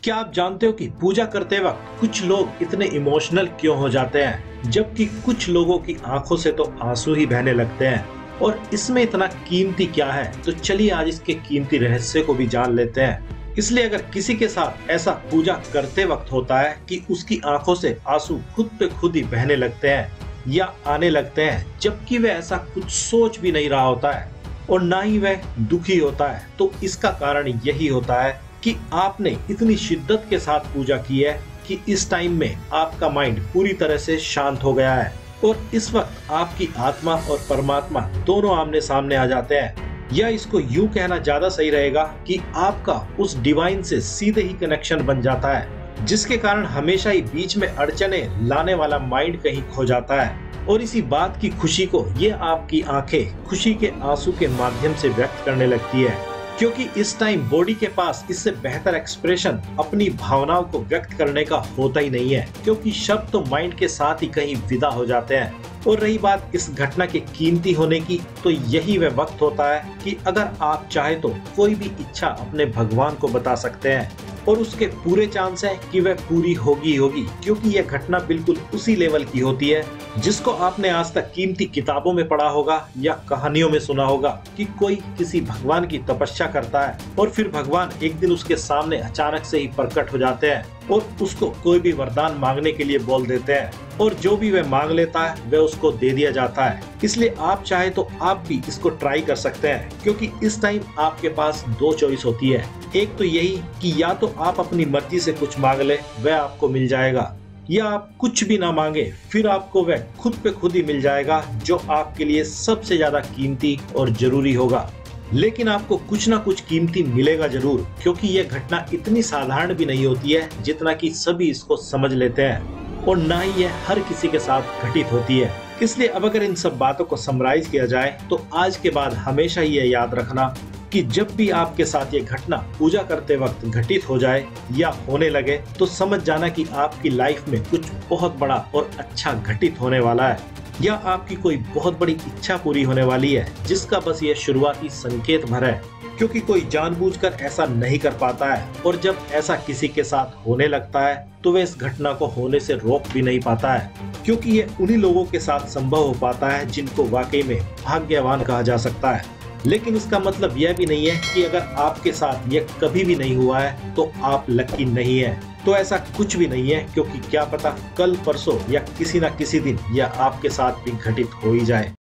क्या आप जानते हो कि पूजा करते वक्त कुछ लोग इतने इमोशनल क्यों हो जाते हैं, जबकि कुछ लोगों की आंखों से तो आंसू ही बहने लगते हैं। और इसमें इतना कीमती क्या है, तो चलिए आज इसके कीमती रहस्य को भी जान लेते हैं। इसलिए अगर किसी के साथ ऐसा पूजा करते वक्त होता है कि उसकी आंखों से आंसू खुद पे खुद ही बहने लगते हैं या आने लगते हैं, जबकि वह ऐसा कुछ सोच भी नहीं रहा होता है और ना ही वह दुखी होता है, तो इसका कारण यही होता है कि आपने इतनी शिद्दत के साथ पूजा की है कि इस टाइम में आपका माइंड पूरी तरह से शांत हो गया है और इस वक्त आपकी आत्मा और परमात्मा दोनों आमने सामने आ जाते हैं। या इसको यूं कहना ज्यादा सही रहेगा कि आपका उस डिवाइन से सीधे ही कनेक्शन बन जाता है, जिसके कारण हमेशा ही बीच में अड़चने लाने वाला माइंड कहीं खो जाता है। और इसी बात की खुशी को ये आपकी आंखें खुशी के आंसू के माध्यम से व्यक्त करने लगती है, क्योंकि इस टाइम बॉडी के पास इससे बेहतर एक्सप्रेशन अपनी भावनाओं को व्यक्त करने का होता ही नहीं है, क्योंकि शब्द तो माइंड के साथ ही कहीं विदा हो जाते हैं। और रही बात इस घटना के कीमती होने की, तो यही वह वक्त होता है कि अगर आप चाहे तो कोई भी इच्छा अपने भगवान को बता सकते हैं और उसके पूरे चांस है कि वह पूरी होगी होगी, क्योंकि यह घटना बिल्कुल उसी लेवल की होती है जिसको आपने आज तक कीमती किताबों में पढ़ा होगा या कहानियों में सुना होगा कि कोई किसी भगवान की तपस्या करता है और फिर भगवान एक दिन उसके सामने अचानक से ही प्रकट हो जाते हैं और उसको कोई भी वरदान मांगने के लिए बोल देते हैं और जो भी वह मांग लेता है वह उसको दे दिया जाता है। इसलिए आप चाहे तो आप भी इसको ट्राई कर सकते हैं, क्योंकि इस टाइम आपके पास दो चॉइस होती है। एक तो यही कि या तो आप अपनी मर्जी से कुछ मांग ले, वह आपको मिल जाएगा, या आप कुछ भी ना मांगे फिर आपको वह खुद पे खुद ही मिल जाएगा, जो आपके लिए सबसे ज्यादा कीमती और जरूरी होगा। लेकिन आपको कुछ ना कुछ कीमती मिलेगा जरूर, क्योंकि यह घटना इतनी साधारण भी नहीं होती है जितना कि सभी इसको समझ लेते हैं, और ना ही यह हर किसी के साथ घटित होती है। इसलिए अब अगर इन सब बातों को समराइज किया जाए तो आज के बाद हमेशा ही यह याद रखना कि जब भी आपके साथ ये घटना पूजा करते वक्त घटित हो जाए या होने लगे, तो समझ जाना कि आपकी लाइफ में कुछ बहुत बड़ा और अच्छा घटित होने वाला है, या आपकी कोई बहुत बड़ी इच्छा पूरी होने वाली है, जिसका बस ये शुरुआती संकेत भर है। क्योंकि कोई जानबूझकर ऐसा नहीं कर पाता है, और जब ऐसा किसी के साथ होने लगता है तो वह इस घटना को होने से रोक भी नहीं पाता है, क्योंकि ये उन्हीं लोगों के साथ संभव हो पाता है जिनको वाकई में भाग्यवान कहा जा सकता है। लेकिन इसका मतलब यह भी नहीं है कि अगर आपके साथ यह कभी भी नहीं हुआ है तो आप लकी नहीं है। तो ऐसा कुछ भी नहीं है, क्योंकि क्या पता कल परसों या किसी न किसी दिन यह आपके साथ भी घटित हो ही जाए।